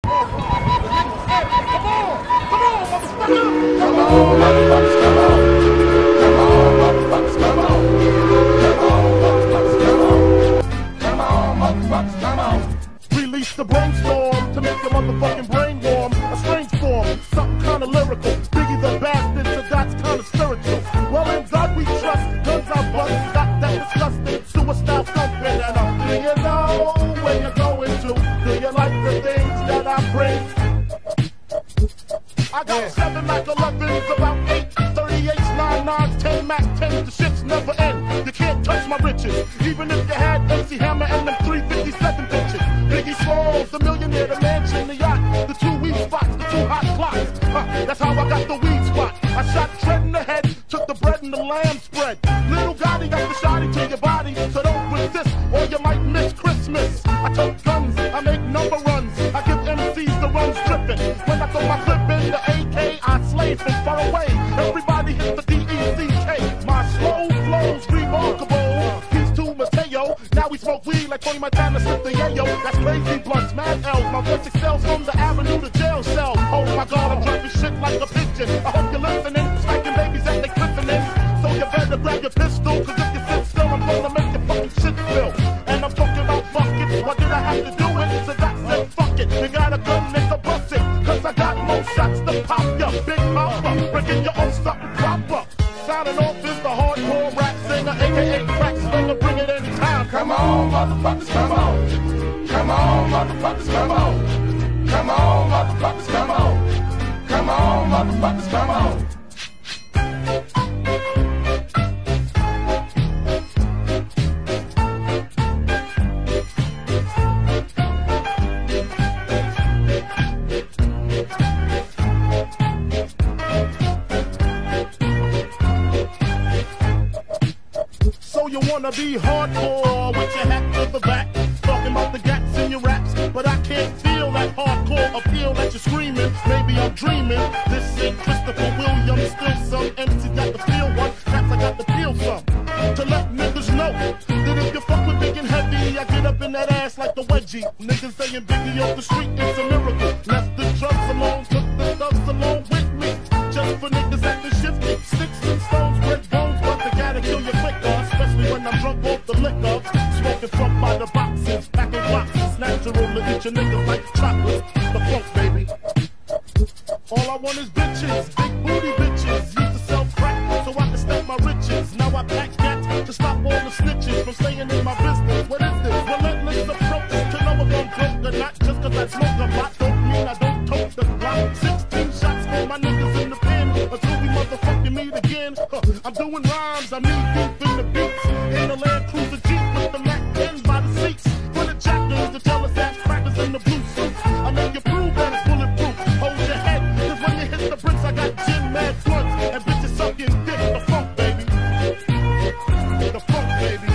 Release the brainstorm to make your motherfucking brain warm. A strange form, something kinda lyrical. Biggie the bastard, so that's kinda spiritual. Well, in God we trust, guns I bust. Got that disgusting suicide thumping. And do you know where you're going to? Do you like the things that I bring? I got 7 Mac 11s, about 8 38s, 9 9s, 10 Mac 10s. The shit's never end. You can't touch my riches, even if you had MC Hammer and them 357 bitches. Biggie Smalls, the millionaire, the mansion, the yacht, the 2 weed spots, the 2 hot clocks. That's how I got the weed spot. I shot Tread in the head, took the bread and the lamb spread. Little Gotti got the shotty to your body, so don't resist or you might miss Christmas. I tote guns, I make number runs, I give MCs the runs dripping. When I throw my clip in the AK, I slay from far away. Everybody hits the DECK. My slow flow's remarkable. Peace to Mateo. Now we smoke weed like Tony Montana slipped the yayo. That's crazy blunts, mad L's. My voice excels from the avenue to jail cell. Oh my God, I'm dropping shit like a pigeon. I hope you're listening, smacking babies as they clipping. So you better grab your pistol, cause if you sit still, I'm gonna make your fucking shit spill. And I'm talking about buckets. Why did I have to do it? So that said, fuck it. You got a gun, nigga, bust it. Cause I got more shots to pop ya. Big mama, breaking your own something proper. Sounding off is the hardcore rap singer, aka crack slinger, bring it anytime. Come on, motherfuckers, come on. Come on, motherfuckers, come on. Come on, motherfuckers, come on. Come on, motherfuckers, come on. You wanna be hardcore with your hat to the back, talking about the gats in your raps, but I can't feel that hardcore appeal that you're screaming. Maybe I'm dreaming. This ain't Christopher Williams, still some MC got the feel one, cats I got the feel some. To let niggas know that if you fuck with big and heavy, I get up in that ass like the wedgie. Niggas saying Biggie off the street, it's a miracle. Left the drugs alone, took the thugs along with me. Just for niggas acting shifty, sticks and stones, red bones, but they gotta kill you quicker. When I'm drunk off the liquor, smoking funk by the boxes, packing boxes, natural to eat your niggas like chocolates. The funk, baby. All I want is bitches, big booty bitches. Used to sell crack so I can stack my riches. Now I pack cats to stop all the snitches from staying in my business. What is this? Relentless approach to know if I'm broke or not. Just cause I smoke a lot don't mean I don't tote the block. 16 shots for my niggas in the pen until we motherfucking meet again. I'm doing rhymes, I'm knee deep in the beats. In the Land Cruiser Jeep with the Mac 10 by the seats. For the jackals, the jealous ass crackers in the blue suits. I make you prove that it's bulletproof. Hold your head, cause when you hit the bricks, I got gin mad blunts. And bitches sucking dick, the funk, baby. The funk, baby.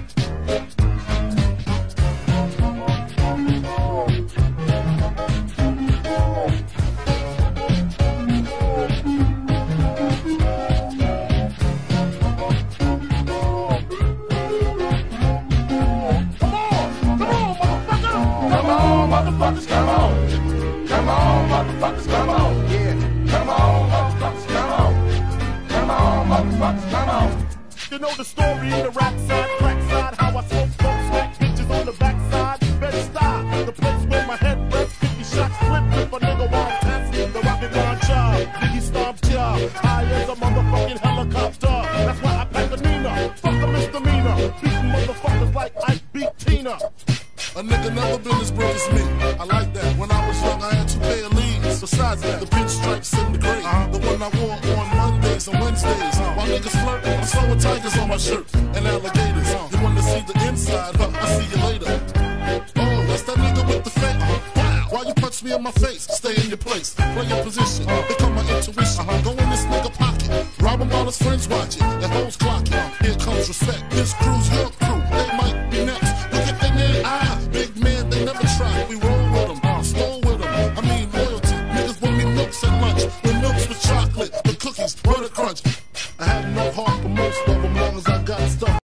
Motherfuckers, come on. Come on, motherfuckers, come on. Yeah. Come on, motherfuckers, come on. Come on, motherfuckers, come on. You know the story, the rap side, crack side, how I smoke folks, smack bitches on the backside. Bed-Stuy, the place where my head rests. 50 shots flip if a nigga want test. The rocket launcher, Biggie stomped ya. High as a motherfucking helicopter. That's why I pack a Nina. Fuck a misdemeanor. Beating motherfuckers like Ike beat Tina. A nigga never been as broke as me. I like that. When I was young, I had 2 pair of leads. Besides that, the pinstripes in the gray. The one I wore on Mondays and Wednesdays. While niggas flirt, I'm sewing tigers on my shirt and alligators. You wanna see the inside? Huh, I'll see you later. Oh, that's that nigga with the fake. Why you punch me in my face? Stay in your place. Play your position. Become my intuition. Go in this nigga pocket. Rob him while his friends watch it. And hoes clock it. Here comes respect. This crew's your crew. They might be next. Look at their name. Big man, they never try. We roll with them. Stole with them. I mean loyalty. Niggas want me milks at lunch. With milks with chocolate. The cookies. Butter crunch. I had no heart for most of them. Long as I got stuff.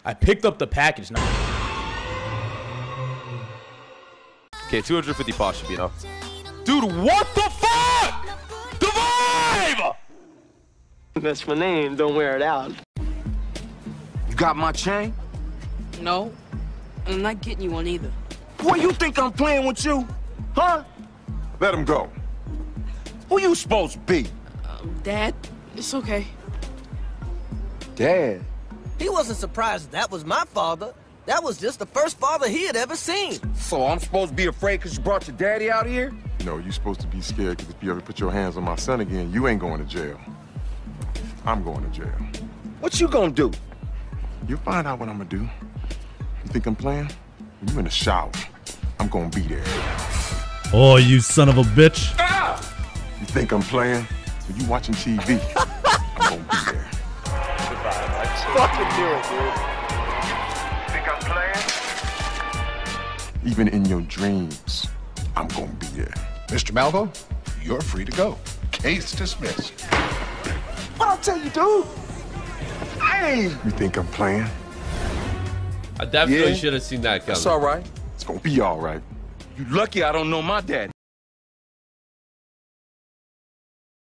I picked up the package now. Okay, 250 pots should be enough. Dude, what the fuck? The vibe! That's my name. Don't wear it out. You got my chain? No, I'm not getting you one either. Boy, you think I'm playing with you? Huh? Let him go. Who you supposed to be? Dad, it's okay. Dad? He wasn't surprised that was my father. That was just the first father he had ever seen. So I'm supposed to be afraid because you brought your daddy out here? No, you're supposed to be scared because if you ever put your hands on my son again, you ain't going to jail. I'm going to jail. What you gonna do? You'll find out what I'm gonna do. You think I'm playing? You in the shower. I'm gonna be there. Oh, you son of a bitch. Ah! You think I'm playing? So you watching TV. I'm gonna be there. Let's fucking do it, dude. Think I'm playing? Even in your dreams, I'm gonna be there. Mr. Malvo, you're free to go. Case dismissed. What I tell you, dude? Hey! You think I'm playing? I definitely should have seen that coming. It's all right. It's gonna be all right. You lucky I don't know my daddy.